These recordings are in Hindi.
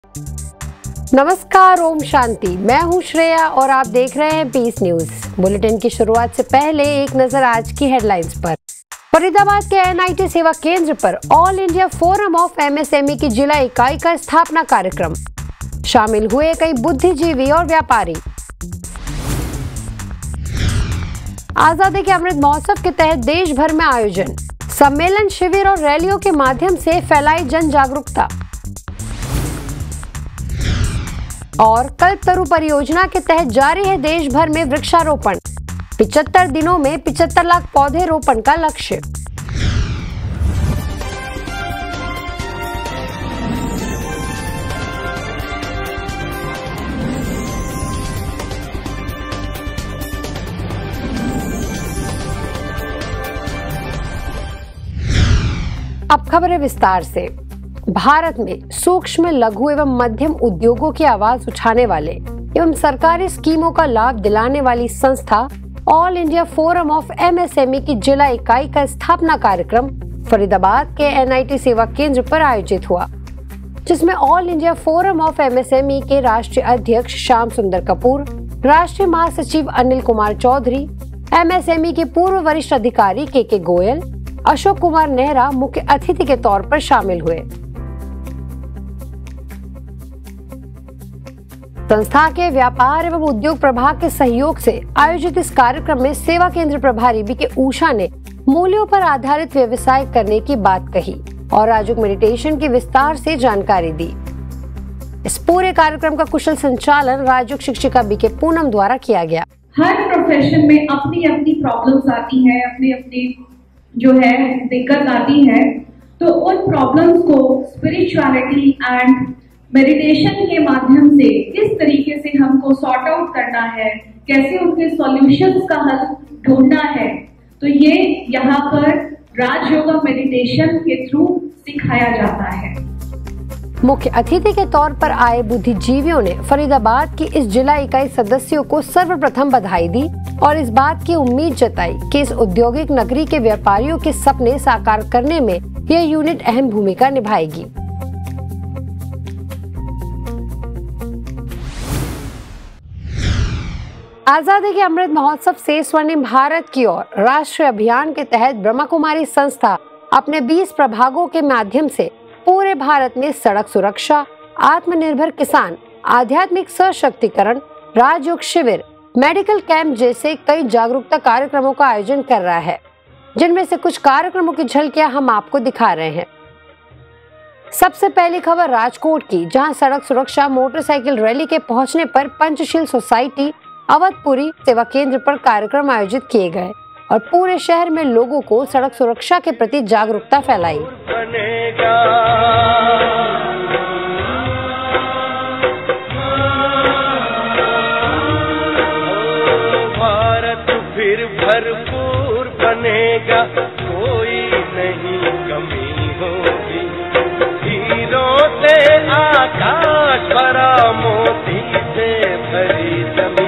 नमस्कार, ओम शांति। मैं हूं श्रेया और आप देख रहे हैं पीस न्यूज। बुलेटिन की शुरुआत से पहले एक नजर आज की हेडलाइंस पर। फरीदाबाद के एनआईटी सेवा केंद्र पर all India forum of MSME की जिला इकाई का स्थापना कार्यक्रम। शामिल हुए कई बुद्धिजीवी और व्यापारी। आजादी के अमृत महोत्सव के तहत देश भर में आयोजन, सम्मेलन, शिविर और रैलियों के माध्यम से फैलाई जन जागरूकता। और कल्पतरु परियोजना के तहत जारी है देश भर में वृक्षारोपण। 75 दिनों में 75 लाख पौधे रोपण का लक्ष्य। अब खबरें विस्तार से। भारत में सूक्ष्म, लघु एवं मध्यम उद्योगों की आवाज उठाने वाले एवं सरकारी स्कीमों का लाभ दिलाने वाली संस्था all India forum of MSME की जिला इकाई का स्थापना कार्यक्रम फरीदाबाद के एनआईटी सेवा केंद्र पर आयोजित हुआ, जिसमें all India forum of MSME के राष्ट्रीय अध्यक्ष श्याम सुंदर कपूर, राष्ट्रीय महासचिव अनिल कुमार चौधरी, एमएसएमई के पूर्व वरिष्ठ अधिकारी के गोयल, अशोक कुमार नेहरा मुख्य अतिथि के तौर पर शामिल हुए। संस्था के व्यापार एवं उद्योग प्रभाग के सहयोग से आयोजित इस कार्यक्रम में सेवा केंद्र प्रभारी बीके उषा ने मूल्यों पर आधारित व्यवसाय करने की बात कही और राजयोग मेडिटेशन की विस्तार से जानकारी दी। इस पूरे कार्यक्रम का कुशल संचालन राजयोग शिक्षिका बीके पूनम द्वारा किया गया। हर प्रोफेशन में अपनी अपनी प्रॉब्लम्स आती है, अपनी अपनी जो है दिक्कत आती है, तो उन प्रॉब्लम्स को स्पिरिचुअलिटी एंड मेडिटेशन के माध्यम से किस तरीके से हमको सॉर्ट आउट करना है, कैसे उनके सॉल्यूशंस का हल ढूंढना है, तो ये यहाँ पर राजयोगा मेडिटेशन के थ्रू सिखाया जाता है। मुख्य अतिथि के तौर पर आए बुद्धिजीवियों ने फरीदाबाद की इस जिला इकाई सदस्यों को सर्वप्रथम बधाई दी और इस बात की उम्मीद जताई कि इस औद्योगिक नगरी के व्यापारियों के सपने साकार करने में यह यूनिट अहम भूमिका निभाएगी। आजादी के अमृत महोत्सव से स्वर्णिम भारत की ओर राष्ट्रीय अभियान के तहत ब्रह्मा कुमारी संस्था अपने 20 प्रभागों के माध्यम से पूरे भारत में सड़क सुरक्षा, आत्मनिर्भर किसान, आध्यात्मिक सशक्तिकरण, राजयोग शिविर, मेडिकल कैंप जैसे कई जागरूकता कार्यक्रमों का आयोजन कर रहा है, जिनमें से कुछ कार्यक्रमों की झलकियां हम आपको दिखा रहे हैं। सबसे पहली खबर राजकोट की, जहां सड़क सुरक्षा मोटरसाइकिल रैली के पहुंचने पर पंचशील सोसाइटी अवधपुरी सेवा केंद्र पर कार्यक्रम आयोजित किए गए और पूरे शहर में लोगों को सड़क सुरक्षा के प्रति जागरूकता फैलाई। भारत फिर भरपूर बनेगा, कोई नहीं कमी होगी। हीरों से आकाश भरा, मोती से भरी जमीन।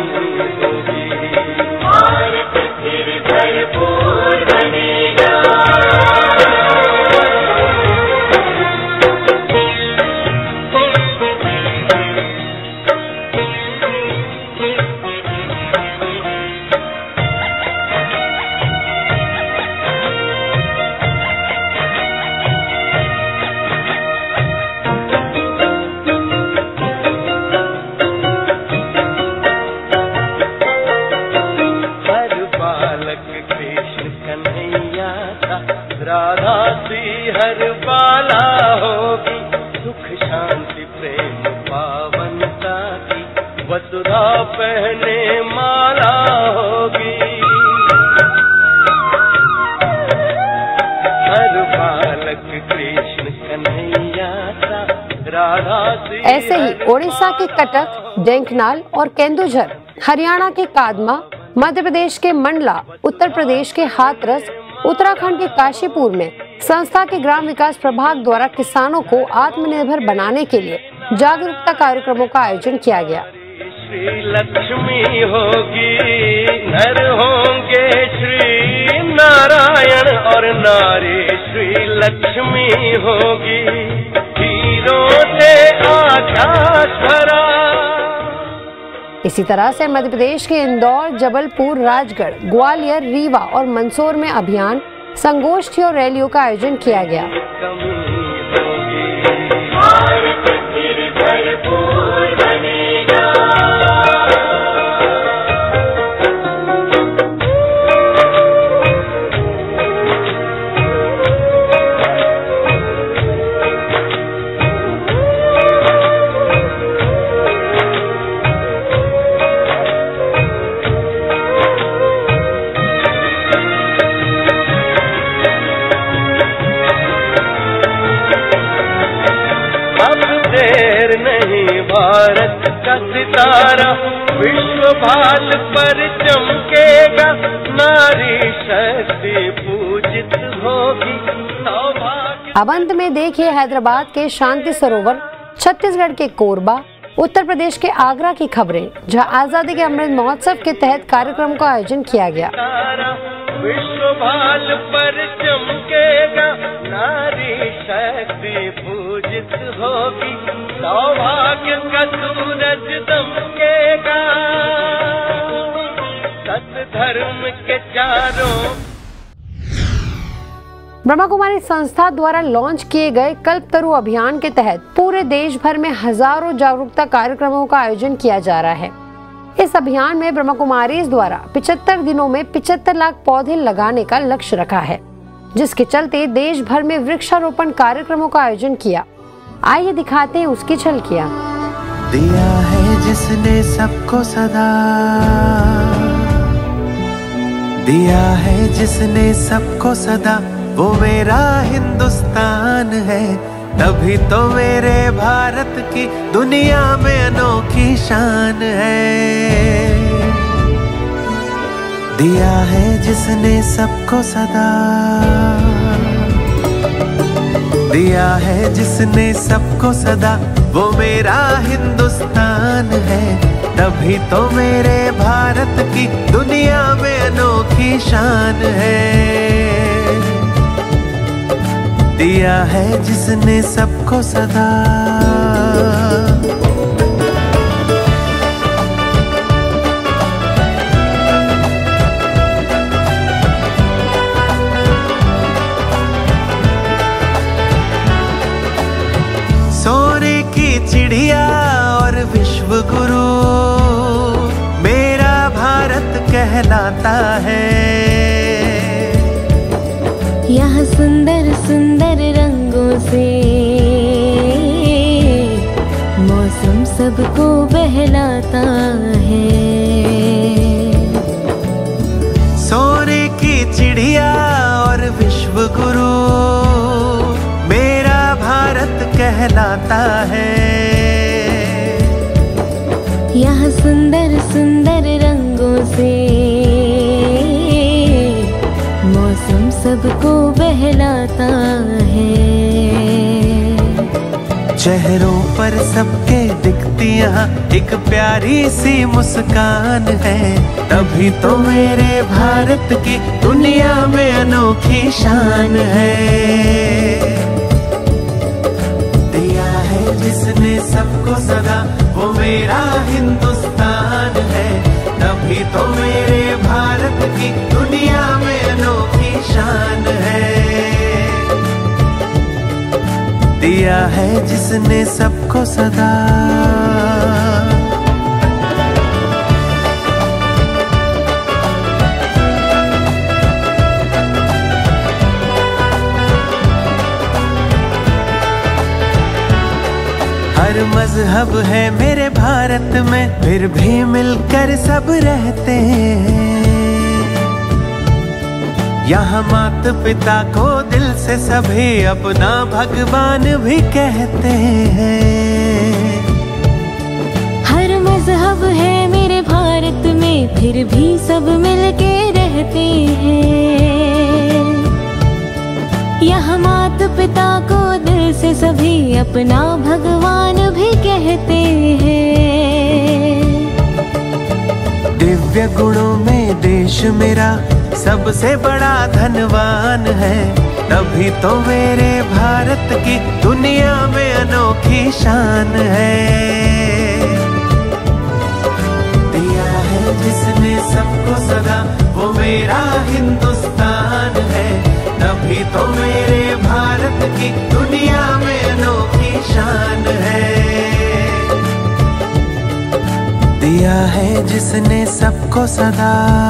राधा सी हर बाला होगी, सुख शांति प्रेम पावनता की वसुधा पहने माला होगी। हर बालक कृष्ण कन्हैया सा, राधा सी। ऐसे ही ओडिशा के कटक, ढेंकनाल और केंदुझर, हरियाणा के कादमा, मध्य प्रदेश के मंडला, उत्तर प्रदेश के हाथरस, उत्तराखंड के काशीपुर में संस्था के ग्राम विकास प्रभाग द्वारा किसानों को आत्मनिर्भर बनाने के लिए जागरूकता कार्यक्रमों का आयोजन किया गया। श्री लक्ष्मी होगी, नर होंगे श्री नारायण और नारी श्री लक्ष्मी होगी। वीरों से आकाश भरा। इसी तरह से मध्य प्रदेश के इंदौर, जबलपुर, राजगढ़, ग्वालियर, रीवा और मंदसौर में अभियान, संगोष्ठी और रैलियों का आयोजन किया गया। भारत का सितारा विश्व भाल पर चमकेगा, नारी शक्ति पूजित होगी। अब अंत में देखिए हैदराबाद के शांति सरोवर, छत्तीसगढ़ के कोरबा, उत्तर प्रदेश के आगरा की खबरें, जहां आजादी के अमृत महोत्सव के तहत कार्यक्रम का आयोजन किया गया। विश्व भाल पर चमकेगा, नारी शक्ति पूजित होगी, सौभाग्य का सूरज दमकेगा, सत धर्म के चारों। ब्रह्मा कुमारी संस्था द्वारा लॉन्च किए गए कल्पतरु अभियान के तहत पूरे देश भर में हजारों जागरूकता कार्यक्रमों का आयोजन किया जा रहा है। इस अभियान में ब्रह्मा कुमारी द्वारा 75 दिनों में 75 लाख पौधे लगाने का लक्ष्य रखा है, जिसके चलते देश भर में वृक्षारोपण कार्यक्रमों का आयोजन किया। आइए दिखाते हैं उसकी झलकियां। दिया है जिसने सबको सदा, दिया है जिसने सबको सदा, वो मेरा हिंदुस्तान है, तभी तो मेरे भारत की दुनिया में अनोखी शान है। दिया है जिसने सबको सदा, दिया है जिसने सबको सदा, वो मेरा हिंदुस्तान है, तभी तो मेरे भारत की दुनिया में अनोखी शान है। दिया है जिसने सबको सदा। सोने की चिड़िया और विश्व गुरु मेरा भारत कहलाता है। यहाँ सुंदर सुंदर रंगों से मौसम सबको बहलाता है। सोने की चिड़िया और विश्व गुरु मेरा भारत कहलाता है। यहाँ सुंदर सुंदर रंगों से मौसम सबको बहलाता है। चेहरों पर सबके दिखती यहाँ एक प्यारी सी मुस्कान है, तभी तो मेरे भारत की दुनिया में अनोखी शान है। दिया है जिसने सबको सदा, वो मेरा हिंदुस्तान है, तभी तो मेरे भारत की दुनिया में अनोखी शान है। दिया है जिसने सबको सदा। हर मजहब है मेरे भारत में, फिर भी मिलकर सब रहते हैं। यहाँ माता पिता को दिल से सभी अपना भगवान भी कहते हैं। हर मजहब है मेरे भारत में, फिर भी सब मिलके रहते हैं। यहाँ माता पिता को दिल से सभी अपना भगवान भी कहते हैं। दिव्य गुणों में देश मेरा सबसे बड़ा धनवान है, तभी तो मेरे भारत की दुनिया में अनोखी की शान है। दिया है जिसने सबको सदा, वो मेरा हिंदुस्तान है। तभी तो मेरे भारत की दुनिया में अनोखी शान है। दिया है जिसने सबको सदा।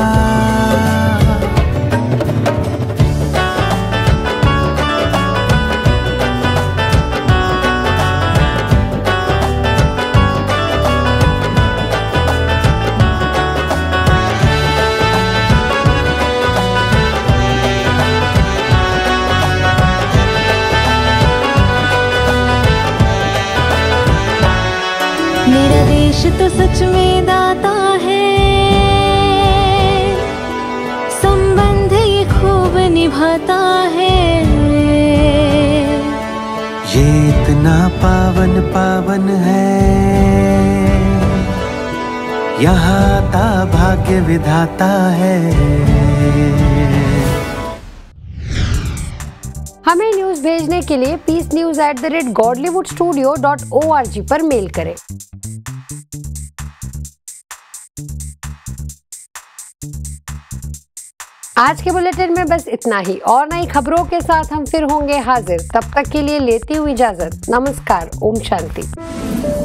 मेरा देश तो सच में दाता है, संबंध ये खूब निभाता है। ये इतना पावन पावन है, यहाँ आता भाग्य विधाता है। हमें न्यूज भेजने के लिए peacenews@godlywoodstudio.org पर मेल करें। आज के बुलेटिन में बस इतना ही, और नई खबरों के साथ हम फिर होंगे हाजिर। तब तक के लिए लेती हूँ इजाजत। नमस्कार। ओम शांति।